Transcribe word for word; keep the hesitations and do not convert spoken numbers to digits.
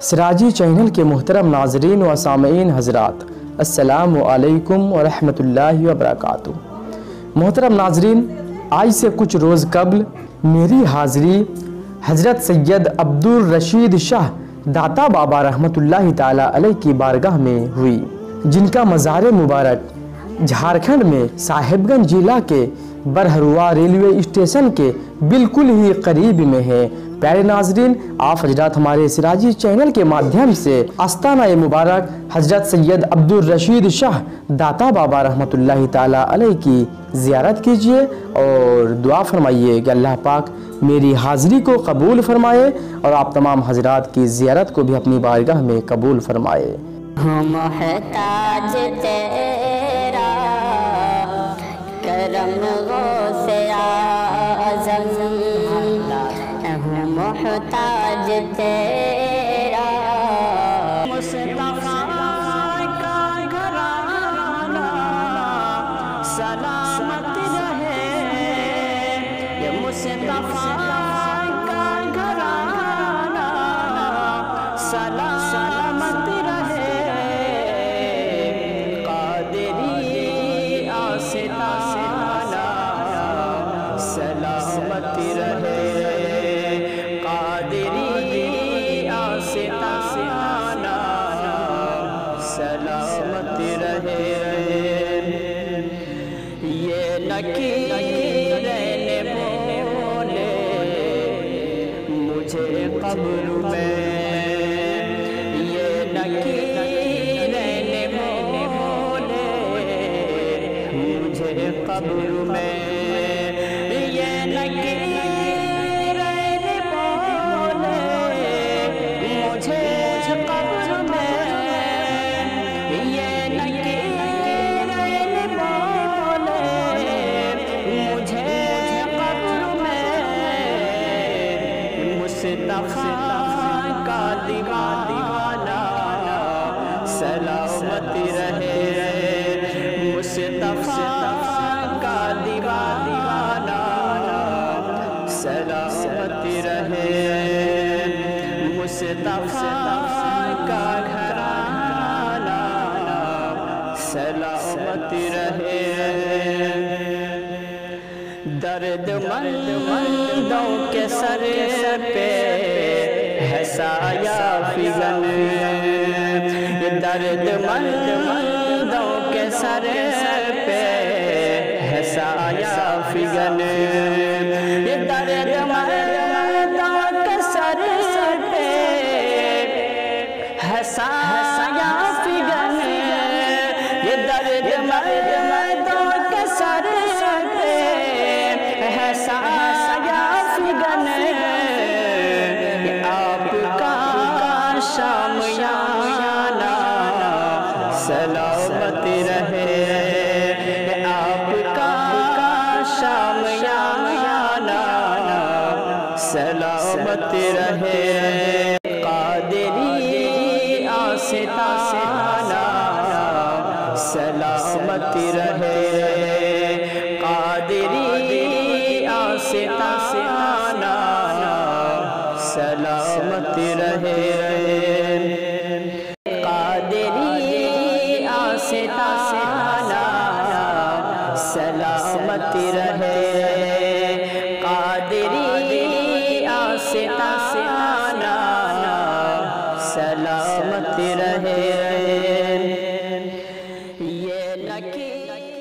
سراجی channel کے محترم ناظرین و سامعین حضرات، السلام علیکم ورحمۃ اللہ وبرکاتہ۔ محترم ناظرین، آج سے کچھ روز قبل میری حاضری حضرت سید عبدالرشید شاہ داتا بابا رحمۃ اللہ تعالی علیہ کی بارگاہ میں ہوئی، جن کا مزار مبارک جھارکھنڈ میں صاحب گنج ضلع کے برہروا ریلوے اسٹیشن کے بالکل ہی قریب میں ہے۔ پیارے ناظرین، آپ حضرات ہمارے سراجی چینل کے مادھیم سے آستانہ مبارک حضرت سید عبدالرشید شاہ داتا بابا رحمۃ اللہ تعالی علیہ کی زیارت کیجئے اور دعا فرمائیے کہ اللہ پاک میری حاضری کو قبول فرمائے اور آپ تمام حضرات کی زیارت کو بھی اپنی بارگاہ میں قبول فرمائے۔ ہم محتاج تیرا کرم غوث اعظم، ہم محتاج تیرا مصطفیٰ کا گھرانہ سلامت رہے، یہ مصطفیٰ کا گھرانہ سلامت رہے، قادری آستانہ سلامت رہے، قادری آستانہ سلامت رہے۔ یہ نکیرین بولے مجھے قبر میں، یہ نکیرین بولے مجھے قبر میں، یہ نکیرین بولے مجھے قبر میں، یہ نکیرین بولے مجھے قبر میں، مصطفیٰ کا دیوانہ سلامت رہے، مصطفیٰ کا دیوانہ سلامت رہے، مصطفیٰ کا گھرانہ سلامت رہے۔ درد مندوں کے سر پہ ہے سایہ فغن، درد مندوں کے سر پہ ہے سایہ فغن، یہ درد مندوں کے سر پہ ہے سایہ فغن، یہ درد مندوں کے سر پہ ہے سایہ فغن، آپ کا شامیانہ سلامت رہے، آپ کا شامیانہ سلامت رہے، قادری آستانہ سلامت رہے، قادری آستانہ سلامت رہے، قادری آستانہ سلامت رہے، قادری آستانہ سلامت رہے۔ یہ نکی